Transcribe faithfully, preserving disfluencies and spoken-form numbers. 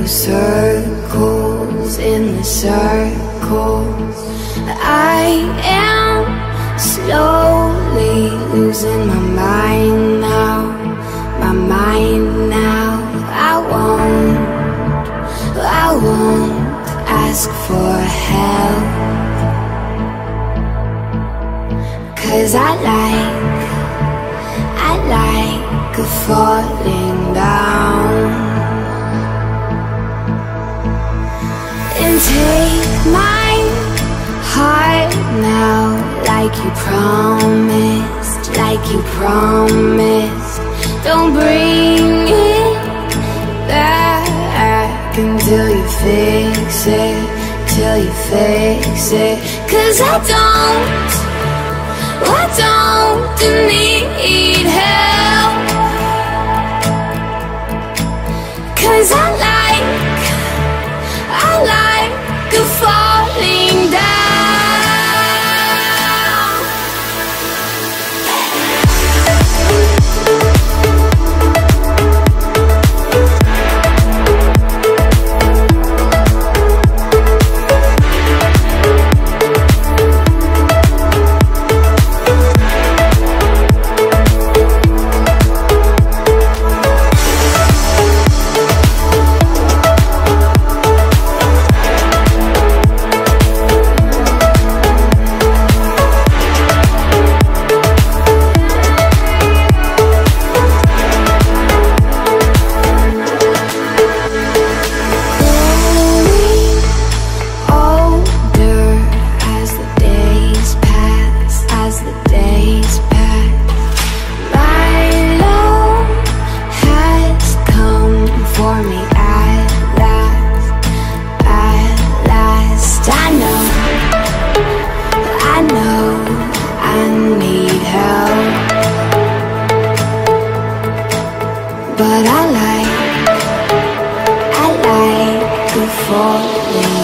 the circles, in the circles. I am slowly losing my mind now, my mind now. I won't, I won't ask for help, 'cause I like, I like falling down. And take my heart now, like you promised, like you promised. Don't bring it back until you fix it, till you fix it. 'Cause I don't, I don't need help, 'cause I like, I like falling down. But I like, I like to fall in